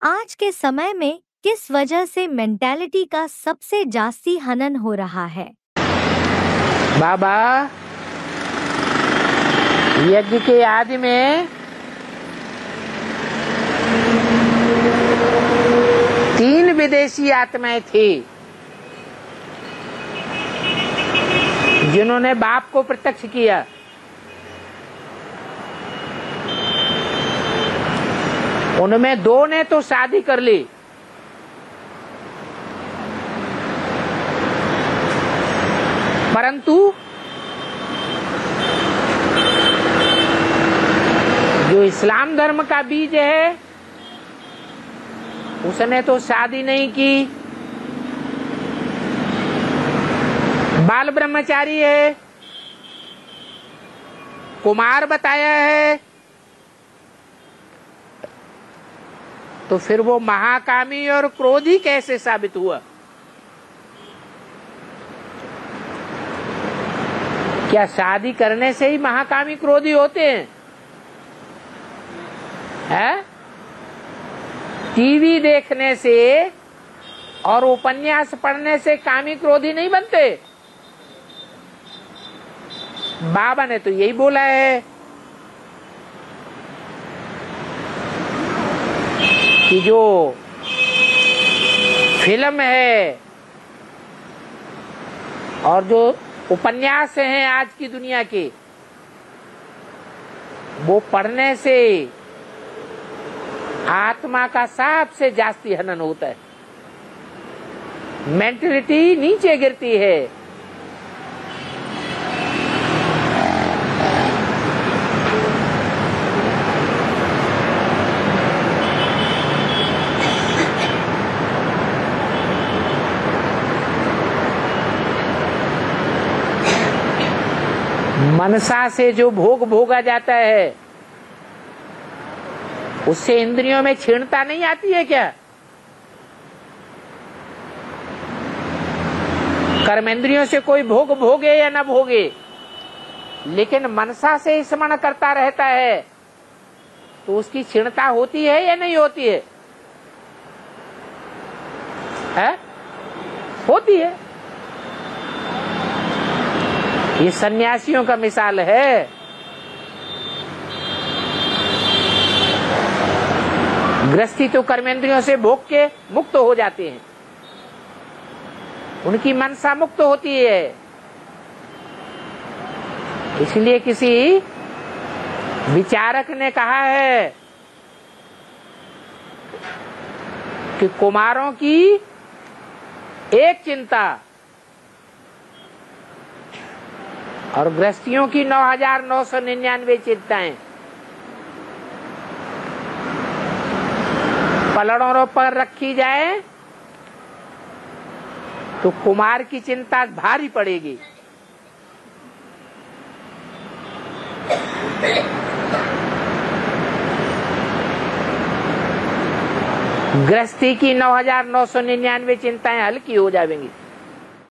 आज के समय में किस वजह से मेंटालिटी का सबसे जास्ती हनन हो रहा है? बाबा, यज्ञ के आदि में 3 विदेशी आत्माएं थी जिन्होंने बाप को प्रत्यक्ष किया। उनमें 2 ने तो शादी कर ली, परंतु जो इस्लाम धर्म का बीज है उसने तो शादी नहीं की, बाल ब्रह्मचारी है, कुमार बताया है। तो फिर वो महाकामी और क्रोधी कैसे साबित हुआ? क्या शादी करने से ही महाकामी क्रोधी होते हैं? है? टीवी देखने से और उपन्यास पढ़ने से कामी क्रोधी नहीं बनते। बाबा ने तो यही बोला है कि जो फिल्म है और जो उपन्यास हैं आज की दुनिया के, वो पढ़ने से आत्मा का सबसे जास्ती हनन होता है, मेंटलिटी नीचे गिरती है। मनसा से जो भोग भोगा जाता है उससे इंद्रियों में क्षीणता नहीं आती है क्या? कर्मेंद्रियों से कोई भोग भोगे या न भोगे, लेकिन मनसा से स्मरण करता रहता है तो उसकी क्षीणता होती है या नहीं होती है? होती है। ये सन्यासियों का मिसाल है। गृहस्थी तो कर्मेंद्रियों से भोग के मुक्त हो जाते हैं, उनकी मनसा मुक्त होती है। इसलिए किसी विचारक ने कहा है कि कुमारों की एक चिंता और गृहस्थियों की 9,999 चिंताएं। पलड़ों पर रखी जाए तो कुमार की चिंता भारी पड़ेगी। गृहस्थी की 9,999 चिंताएं हल्की हो जाएंगी।